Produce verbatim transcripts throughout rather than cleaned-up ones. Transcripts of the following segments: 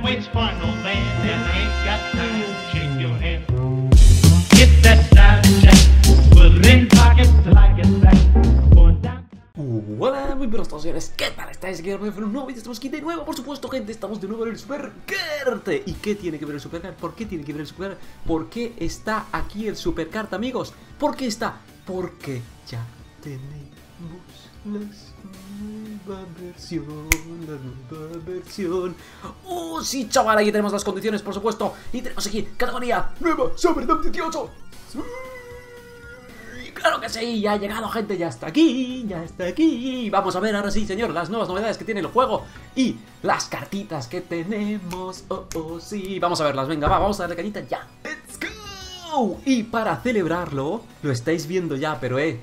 always fun, old man, and I ain't got time to shake your hand. Get that style check, put it in pockets till I get back. Going down. Hola, muy buenos todos, señores. ¿Qué tal estáis? Aquí un nuevo vídeo. Estamos aquí de nuevo, por supuesto, gente. Estamos de nuevo en el Supercart. ¿Y qué tiene que ver el Supercart? ¿Por qué tiene que ver el Supercart? ¿Por qué está aquí el Supercart, amigos? ¿Por qué está? Porque ya tenemos las nueva versión, la nueva versión. ¡Oh, sí, chaval! Aquí tenemos las condiciones, por supuesto. Y tenemos aquí categoría nueva SummerSlam dieciocho. ¡Sí! ¡Claro que sí! Ya ha llegado, gente, ya está aquí, ya está aquí. Vamos a ver ahora sí, señor, las nuevas novedades que tiene el juego y las cartitas que tenemos. Oh, oh, sí. Vamos a verlas, venga, va, vamos a darle cañita ya. ¡Let's go! Y para celebrarlo, lo estáis viendo ya, pero eh...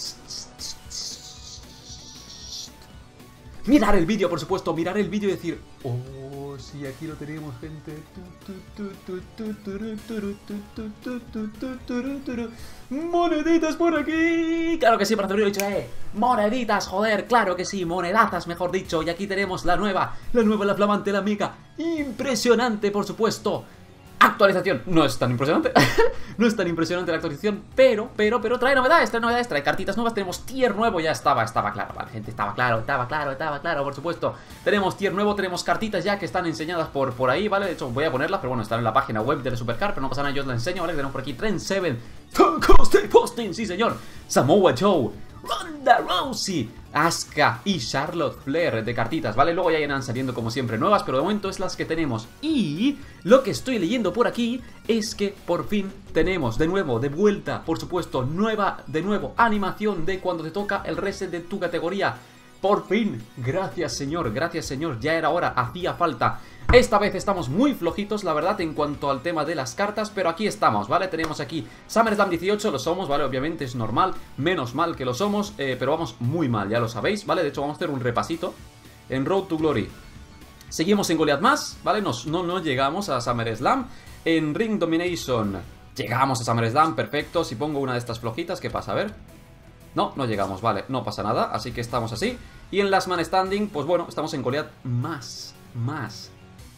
mirar el vídeo, por supuesto, mirar el vídeo y decir... Oh, sí, aquí lo tenemos, gente. Moneditas por aquí. Claro que sí, para haberlo dicho, eh. Moneditas, joder, claro que sí, monedazas, mejor dicho. Y aquí tenemos la nueva, la nueva, la flamante, la mega. Impresionante, por supuesto. Actualización, no es tan impresionante. No es tan impresionante la actualización, pero, pero, pero trae novedades, trae novedades, trae cartitas nuevas. Tenemos tier nuevo, ya estaba, estaba claro, vale, gente, estaba claro, estaba claro, estaba claro, por supuesto. Tenemos tier nuevo, tenemos cartitas ya que están enseñadas por, por ahí, vale. De hecho, voy a ponerlas, pero bueno, están en la página web de Supercart, pero no pasa nada, yo os las enseño, vale. Tenemos por aquí Trent Seven, Posting, sí señor, Samoa Joe, Ronda Rousey, Asuka y Charlotte Flair de cartitas, ¿vale? Luego ya irán saliendo como siempre nuevas, pero de momento es las que tenemos. Y lo que estoy leyendo por aquí es que por fin tenemos de nuevo, de vuelta, por supuesto, nueva, de nuevo, animación de cuando te toca el reset de tu categoría. Por fin, gracias señor, gracias señor, ya era hora, hacía falta. Esta vez estamos muy flojitos, la verdad, en cuanto al tema de las cartas, pero aquí estamos, ¿vale? Tenemos aquí SummerSlam dieciocho, lo somos, ¿vale? Obviamente es normal, menos mal que lo somos, eh, pero vamos muy mal, ya lo sabéis, ¿vale? De hecho vamos a hacer un repasito en Road to Glory. Seguimos en Goliath más, ¿vale? Nos, no, no llegamos a SummerSlam. En Ring Domination llegamos a SummerSlam, perfecto. Si pongo una de estas flojitas, ¿qué pasa? A ver. No, no llegamos, vale, no pasa nada, así que estamos así. Y en Last Man Standing, pues bueno, estamos en Goliath más, más.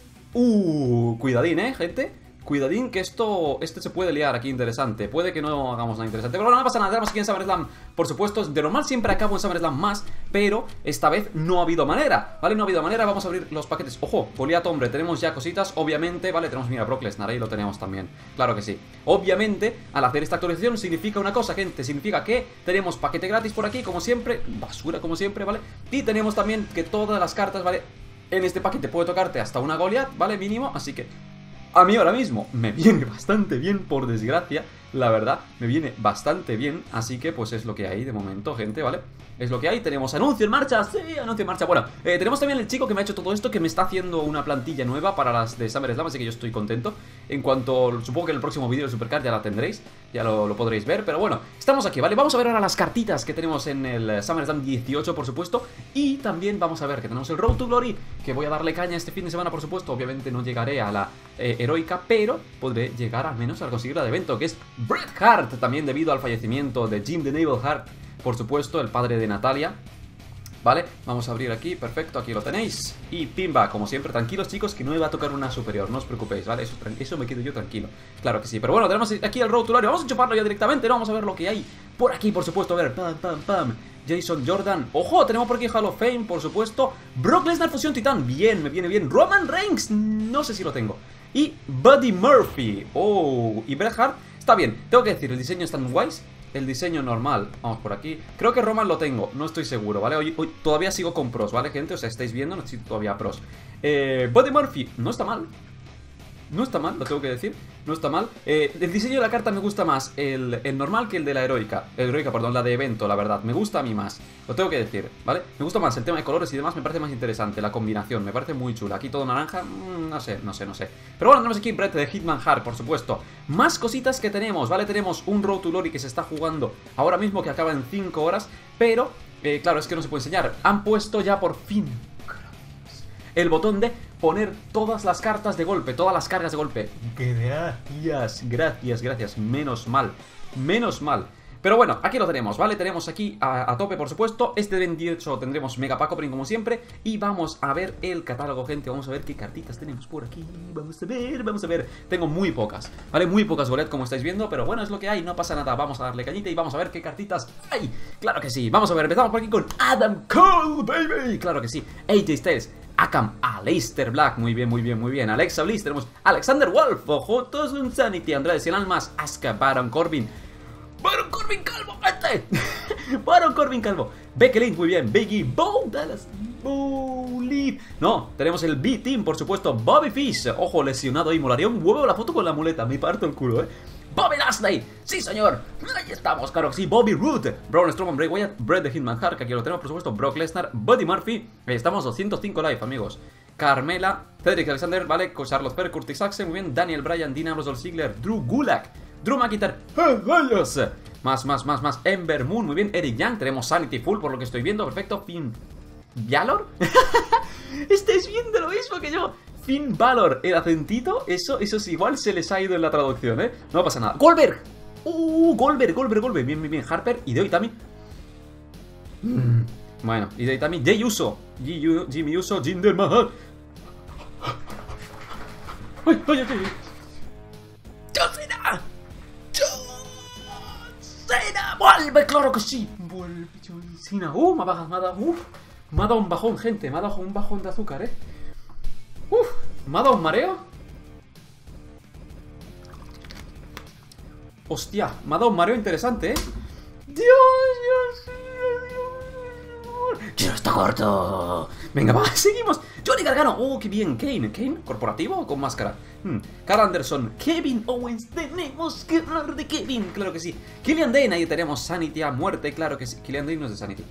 Uh, cuidadín, eh, gente. Cuidadín que esto, este se puede liar aquí interesante. Puede que no hagamos nada interesante, pero bueno, no pasa nada, tenemos aquí en SummerSlam. Por supuesto, de normal siempre acabo en SummerSlam más, pero esta vez no ha habido manera, ¿vale? No ha habido manera, vamos a abrir los paquetes. Ojo, Goliath hombre, tenemos ya cositas, obviamente, ¿vale? Tenemos, mira, Brock Lesnar, ahí lo tenemos también, claro que sí. Obviamente, al hacer esta actualización significa una cosa, gente. Significa que tenemos paquete gratis por aquí, como siempre, basura como siempre, ¿vale? Y tenemos también que todas las cartas, ¿vale? En este paquete puede tocarte hasta una Goliath, ¿vale? Mínimo, así que a mí ahora mismo me viene bastante bien, por desgracia. La verdad, me viene bastante bien. Así que pues es lo que hay de momento, gente, ¿vale? Es lo que hay, tenemos anuncio en marcha. Sí, anuncio en marcha, bueno, eh, tenemos también el chico que me ha hecho todo esto, que me está haciendo una plantilla nueva para las de SummerSlam, así que yo estoy contento. En cuanto, supongo que en el próximo vídeo de Supercart ya la tendréis, ya lo, lo podréis ver. Pero bueno, estamos aquí, ¿vale? Vamos a ver ahora las cartitas que tenemos en el SummerSlam dieciocho, por supuesto. Y también vamos a ver que tenemos el Road to Glory, que voy a darle caña este fin de semana, por supuesto. Obviamente no llegaré a la eh, heroica, pero podré llegar al menos a conseguir la de evento, que es Bret Hart, también debido al fallecimiento de Jim the Nail Hart, por supuesto, el padre de Natalia. Vale, vamos a abrir aquí, perfecto, aquí lo tenéis. Y pimba, como siempre, tranquilos chicos, que no me va a tocar una superior, no os preocupéis, ¿vale? Eso, eso me quedo yo tranquilo, claro que sí. Pero bueno, tenemos aquí el Road to Glory, vamos a chuparlo ya directamente, ¿no? Vamos a ver lo que hay por aquí, por supuesto, a ver, pam, pam, pam. Jason Jordan, ojo, tenemos por aquí Hall of Fame, por supuesto. Brock Lesnar Fusión Titán, bien, me viene bien. Roman Reigns, no sé si lo tengo. Y Buddy Murphy, oh, y Bret Hart, está bien, tengo que decir, el diseño está en guays. El diseño normal, vamos por aquí. Creo que Roman lo tengo, no estoy seguro, ¿vale? Hoy, hoy todavía sigo con pros, ¿vale, gente? O sea, estáis viendo, no estoy todavía pros. eh, Buddy Murphy, no está mal. No está mal, lo tengo que decir, no está mal. eh, El diseño de la carta me gusta más el, el normal que el de la heroica. El heroica, perdón, la de evento, la verdad. Me gusta a mí más, lo tengo que decir, ¿vale? Me gusta más el tema de colores y demás, me parece más interesante. La combinación, me parece muy chula. Aquí todo naranja, mmm, no sé, no sé, no sé. Pero bueno, tenemos aquí Bret de Hitman Hart, por supuesto. Más cositas que tenemos, ¿vale? Tenemos un Road to Glory que se está jugando ahora mismo, que acaba en cinco horas. Pero, eh, claro, es que no se puede enseñar. Han puesto ya por fin el botón de poner todas las cartas de golpe, todas las cargas de golpe. Gracias, gracias, gracias, menos mal, menos mal. Pero bueno, aquí lo tenemos, ¿vale? Tenemos aquí a, a tope, por supuesto. Este veintiocho tendremos Mega Pack Opening como siempre. Y vamos a ver el catálogo, gente. Vamos a ver qué cartitas tenemos por aquí. Vamos a ver, vamos a ver. Tengo muy pocas, ¿vale? Muy pocas bolet, como estáis viendo. Pero bueno, es lo que hay, no pasa nada. Vamos a darle cañita y vamos a ver qué cartitas hay. Claro que sí, vamos a ver, empezamos por aquí con Adam Cole, baby. Claro que sí, A J Styles, Akam, Aleister Black, muy bien, muy bien, muy bien. Alexa Bliss, tenemos Alexander Wolf, ojo, todos un Sanity, Andrade Cien Almas, Asuka, Baron Corbin, Baron Corbin Calvo, vete. Baron Corbin Calvo, Becky Lynch, muy bien, Biggie, Bo Dallas, Bo Lee. No, tenemos el B-Team, por supuesto, Bobby Fish, ojo, lesionado ahí, molaría un huevo la foto con la muleta, me parto el culo, eh. Bobby Lashley, sí señor, ahí estamos, claro que sí. Bobby Roode, Braun Strowman, Bray Wyatt, Bret the Hitman Hart, que aquí lo tenemos por supuesto, Brock Lesnar, Buddy Murphy, ahí estamos, doscientos cinco live amigos. Carmela, Cedric Alexander, vale, Charlotte Flair, Curtis Axel, muy bien, Daniel Bryan, Dean Ambrose, Dolph Ziggler, Drew Gulak, Drew McIntyre, ¡rayos! Más, más, más, más, Ember Moon, muy bien, Eric Young, tenemos Sanity Full por lo que estoy viendo, perfecto, Finn Balor, estáis viendo lo mismo que yo. Finn Balor, el acentito, eso, eso es igual, se les ha ido en la traducción, ¿eh? No pasa nada. ¡Goldberg! ¡Uh! Goldberg, Goldberg, Goldberg. Bien, bien, bien. Harper, Hideo Itami. Mm. Bueno, Hideo Itami. Jey Uso. Jimmy Uso, Jinder Mahal. ¡Ay, ay, ay! ¡John Cena! ¡John Cena! ¡Vuelve! ¡Claro que sí! ¡Vuelve John Cena! ¡Uh! Me ha bajado, me ha dado, ¡uh! Me ha dado un bajón, gente. Me ha dado un bajón de azúcar, ¿eh? Uf, ¿me ha dado un mareo? Hostia, me ha dado un mareo interesante, ¿eh? Dios, Dios, Dios, Dios. ¡Quiero está corto! Venga, va, seguimos. Johnny Gargano, oh, qué bien. Kane, Kane, corporativo o con máscara. Hmm. Carl Anderson, Kevin Owens, tenemos que hablar de Kevin, claro que sí. Killian Dane, ahí tenemos Sanity a muerte, claro que sí. Killian Dane no es de Sanity.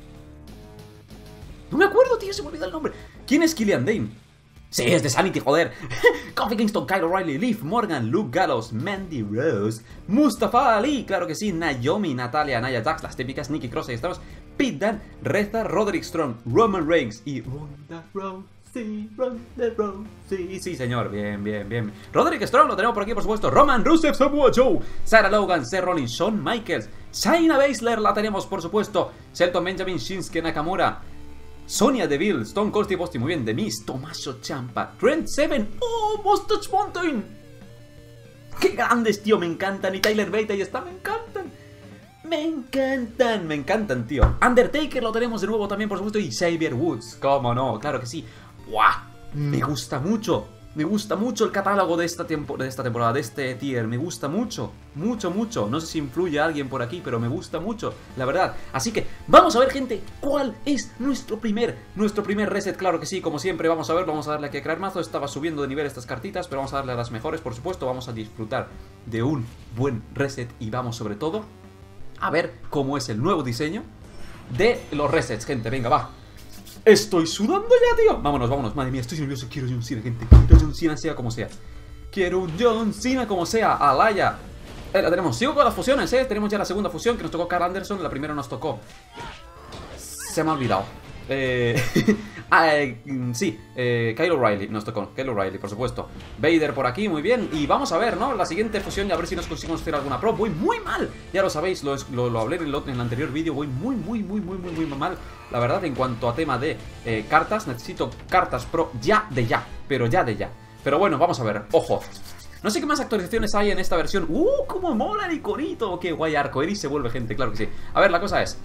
No me acuerdo, tío, se me olvidó el nombre. ¿Quién es Killian Dane? Sí, es de Sanity, joder. Kofi Kingston, Kyle O'Reilly, Liv Morgan, Luke Gallows, Mandy Rose, Mustafa Ali, claro que sí, Naomi, Natalia, Nia Jax, las típicas, Nikki Cross, ahí estamos, Pete Dunne, Reza, Roderick Strong, Roman Reigns y Ronda Rousey, Ronda Rousey. Sí, señor, bien, bien, bien. Roderick Strong lo tenemos por aquí, por supuesto. Roman Rusev, Samoa Joe, Sarah Logan, Seth Rollins, Shawn Michaels, Shayna Baszler la tenemos, por supuesto. Shelton Benjamin, Shinsuke Nakamura, Sonya Deville, Stone Cold Steve Austin, muy bien, The Miz, Tommaso Ciampa, Trent Seven, oh, Mustache Mountain. Qué grandes, tío, me encantan. Y Tyler Bate, ahí está, me encantan. Me encantan, me encantan, tío. Undertaker lo tenemos de nuevo también, por supuesto. Y Xavier Woods, cómo no, claro que sí. ¡Buah! Me gusta mucho. Me gusta mucho el catálogo de esta, tempo de esta temporada, de este tier. Me gusta mucho, mucho, mucho. No sé si influye a alguien por aquí, pero me gusta mucho, la verdad. Así que vamos a ver, gente, cuál es nuestro primer, nuestro primer reset. Claro que sí, como siempre, vamos a ver. Vamos a darle aquí a crear mazo. Estaba subiendo de nivel estas cartitas, pero vamos a darle a las mejores, por supuesto. Vamos a disfrutar de un buen reset. Y vamos, sobre todo, a ver cómo es el nuevo diseño de los resets, gente. Venga, va. Estoy sudando ya, tío. Vámonos, vámonos. Madre mía, estoy nervioso. Quiero John Cena, gente. Quiero John Cena sea como sea. Quiero un John Cena como sea. Alaya. Eh, la tenemos. Sigo con las fusiones, eh. Tenemos ya la segunda fusión que nos tocó Carl Anderson. La primera nos tocó. Se me ha olvidado. Eh... ah, eh, sí, eh, Kyle O'Reilly nos tocó. Kyle O'Reilly, por supuesto. Vader por aquí, muy bien. Y vamos a ver, ¿no? La siguiente fusión, a ver si nos conseguimos hacer alguna pro. Voy muy mal. Ya lo sabéis, lo, lo, lo hablé en el, en el anterior vídeo. Voy muy, muy, muy, muy, muy, muy mal. La verdad, en cuanto a tema de eh, cartas, necesito cartas pro ya de ya. Pero ya de ya. Pero bueno, vamos a ver. Ojo. No sé qué más actualizaciones hay en esta versión. ¡Uh! ¡Cómo mola el iconito! ¡Qué guay! Arcoiris se vuelve, gente, claro que sí. A ver, la cosa es...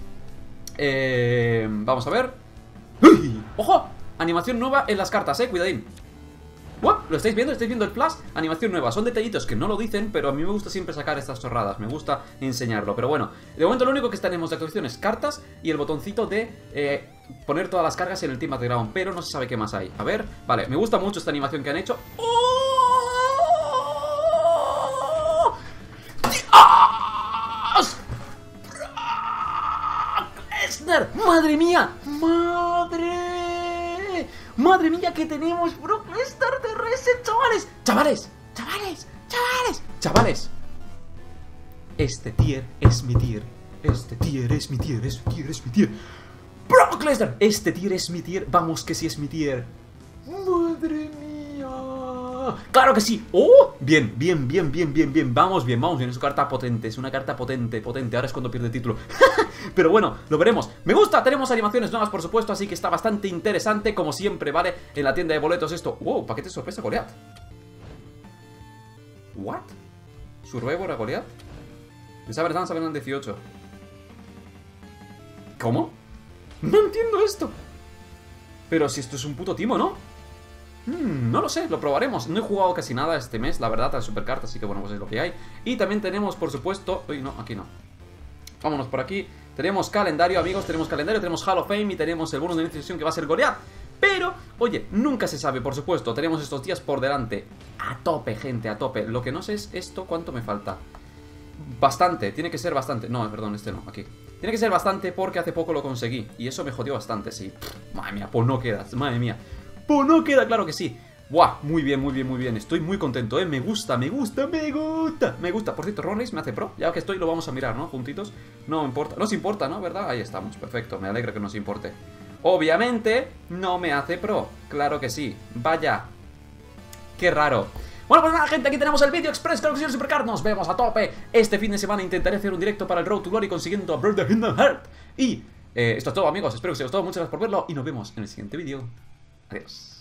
Eh, vamos a ver. ¡Uy! ¡Ojo! Animación nueva en las cartas, eh, cuidadín. ¿What? ¿Lo estáis viendo? ¿Estáis viendo el flash? Animación nueva, son detallitos que no lo dicen, pero a mí me gusta siempre sacar estas chorradas. Me gusta enseñarlo, pero bueno. De momento lo único que tenemos de actualización es cartas y el botoncito de eh, poner todas las cargas en el Team Battleground, pero no se sabe qué más hay. A ver, vale, me gusta mucho esta animación que han hecho. ¡Oh! ¡Madre mía! ¡Madre! ¡Madre mía que tenemos Brock Lesnar de reset, chavales! ¡Chavales! ¡Chavales! ¡Chavales! ¡Chavales! Este tier es mi tier. Este tier es mi tier, es mi tier, es mi tier. ¡Brock Lesnar! Este tier es mi tier. Vamos que sí es mi tier. ¡Madre mía! ¡Claro que sí! ¡Oh! Bien, bien, bien, bien, bien, bien. Vamos bien, vamos bien. Es una carta potente, es una carta potente, potente. Ahora es cuando pierde título. Pero bueno, lo veremos. Me gusta, tenemos animaciones nuevas, por supuesto, así que está bastante interesante, como siempre, ¿vale? En la tienda de boletos esto. ¡Wow! Paquete de sorpresa, Goliath. ¿What? ¿Survivor a Goliath? De Saber Dance salen dieciocho. ¿Cómo? No entiendo esto. Pero si esto es un puto timo, ¿no? Hmm, no lo sé, lo probaremos. No he jugado casi nada este mes, la verdad, a Supercartas, así que bueno, pues es lo que hay. Y también tenemos, por supuesto... Uy, no, aquí no. Vámonos por aquí. Tenemos calendario, amigos, tenemos calendario, tenemos Hall of Fame y tenemos el bonus de iniciación que va a ser Goliath. Pero, oye, nunca se sabe, por supuesto. Tenemos estos días por delante. A tope, gente, a tope. Lo que no sé es esto, ¿cuánto me falta? Bastante, tiene que ser bastante. No, perdón, este no, aquí. Tiene que ser bastante porque hace poco lo conseguí. Y eso me jodió bastante, sí. Pff, madre mía, pues no queda, madre mía. Pues no queda, claro que sí. Buah, muy bien, muy bien, muy bien. Estoy muy contento, eh. Me gusta, me gusta, me gusta. Me gusta. Por cierto, Ronris me hace pro. Ya que estoy, lo vamos a mirar, ¿no? Juntitos. No importa. Nos importa, ¿no? ¿Verdad? Ahí estamos. Perfecto. Me alegra que nos importe. Obviamente, no me hace pro. Claro que sí. Vaya. Qué raro. Bueno, pues nada, gente, aquí tenemos el vídeo express, claro que sí, Supercard. Nos vemos a tope. Este fin de semana intentaré hacer un directo para el Road to Glory consiguiendo a Brother Kingdom Heart. Y eh, esto es todo, amigos. Espero que os haya gustado. Muchas gracias por verlo y nos vemos en el siguiente vídeo. Adiós.